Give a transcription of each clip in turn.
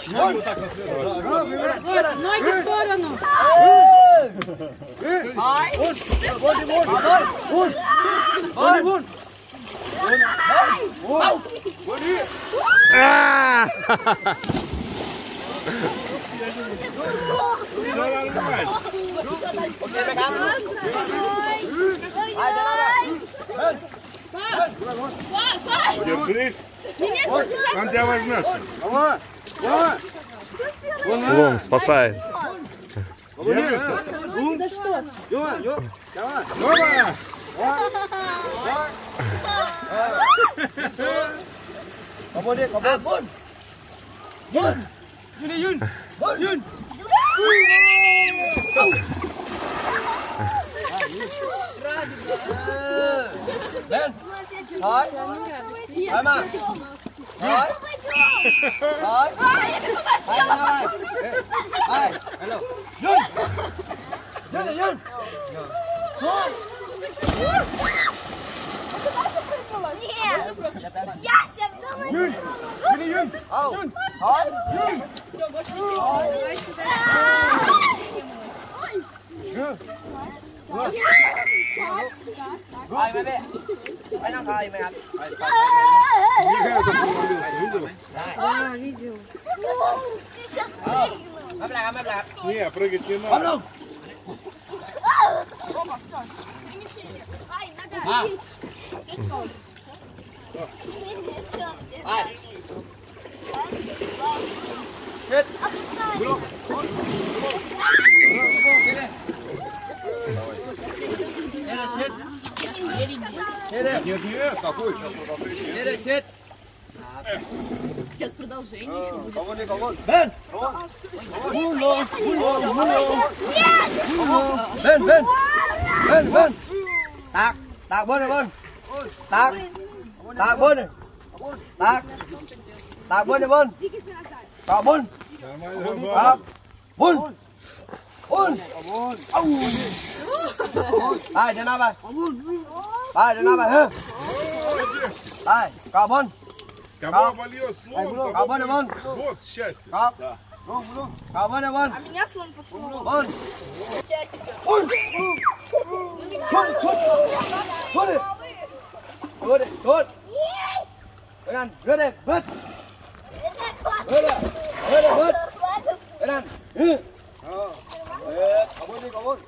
Вот так на свет. Ноги в сторону. Держись. Он тебя возьмет. Слон спасает. Держишься? За что? Давай. Я сейчас думаю. Thôi mấy bé, mấy nó thôi mày học. Бегает, он провалился, видела? Да, видел. Mấy bé làm, mấy bé làm. Не, прыгать не надо. Ай, нога. Ai? Нет, нет, какой сейчас туда прийти? Сейчас продолжение еще будет. Ben. Tạc bên này bên. Tạc bên này. Tạc bên này bên. Tạc bên. Tạc bên. Đây, để nào vậy? Đây, để nào vậy hả? Đây, cọ bên. Кого вольет слон, Cọ bên này bên. вот счастье. Cọ. Да. Cọ bên này bên. А меня слон подсунул. Bên. Xuống. Bên anh, rớt đây, bớt. Rớt đây, bớt. Bên anh. Cọ bên đi, cọ bên.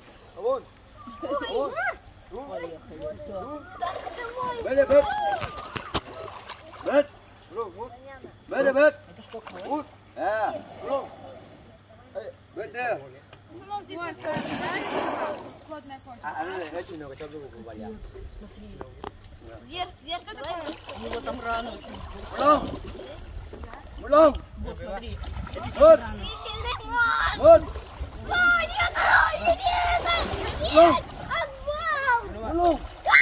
Bên đây, bớt. Bớt. Bớt đây, bớt. À. Bớt đây. Это очень много, чтобы руку болела. Вверх, вверх. У него там рана. Мулон. Вот смотри. Вот. Вот. Ой, нет, нет, Мулон.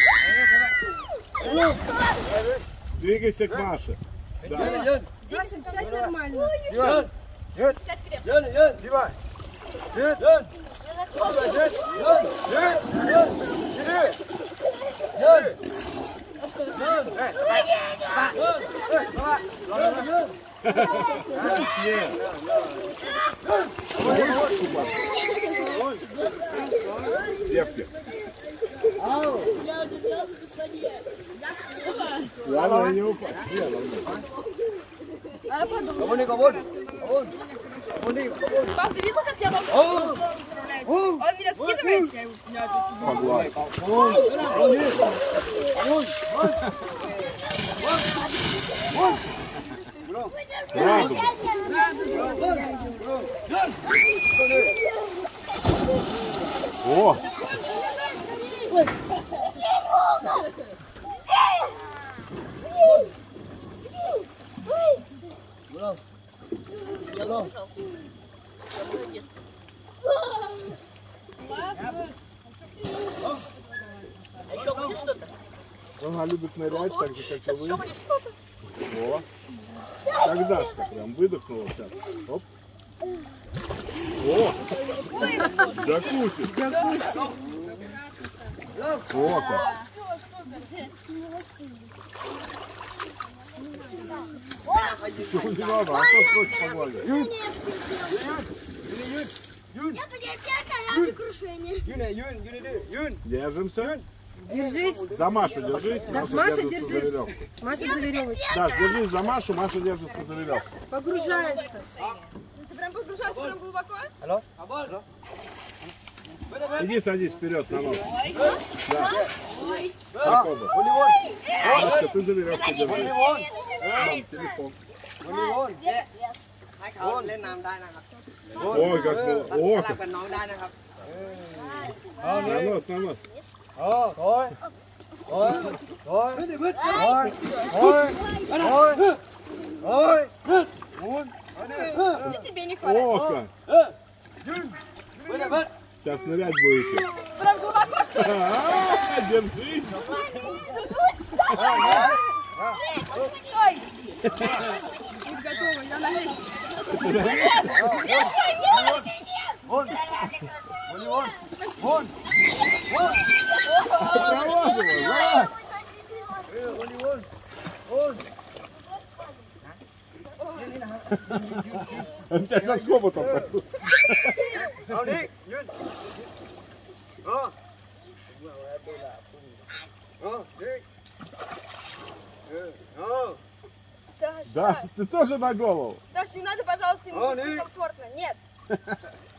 нет. Двигайся к Маше. Да. Ен. Даша, сядь нормально. Ен. Девай. Ен. Девки. Ладно, не упасть. Пап, ты видел, как я вам управляюсь? Он меня скидывает, я его Погладь. Правда. О! Еще будет что-то? Она любит нырять так же, как и Сейчас еще вы. будет что-то? О! Так Дашка прям выдохнула сейчас. Оп. О! Джакузи. О, как. Чего не надо, а то хочешь погладить. Я потерпел ради крушения. ยืนไหนยืนยืนดื้อยืน Держимся. Держись. За Машу держись, Маша Маша, держится за держись. веревку. Маша за веревочку. Даш, держись за Машу, Маша держится за веревку. Погружается. Ты прям погружался прям глубоко? ฮัลโหลฮัลโหลฮัลโหลเบิด Иди садись вперед на нос. Да. วอลลีบอล Машка, ты за веревку วอลลี держись. บอล Мам, телефон. วอลลีบอลแกะให้เขาเล่นน้ำได้นะครับ Ой, как было. ส О, ลับ как. กับน้องได้นะครับ На нос, на нос. โอ้โอยโอยโอยโอยโอยโอยโอย И тебе не хватает. О, как. เบิดเบิด Сейчас нырять будете. Прям глубоко, что ли? Держись. Стой! Будь готова, я на ней. บอลวอลบอล Провоживай, давай. วอลลีบอลบอล Он тебя сейчас хоботом. เอาดิยืนเออเออดิเออเออ Даша, ты тоже на голову. Даш, не надо, пожалуйста, ему О, нет. некомфортно. Нет.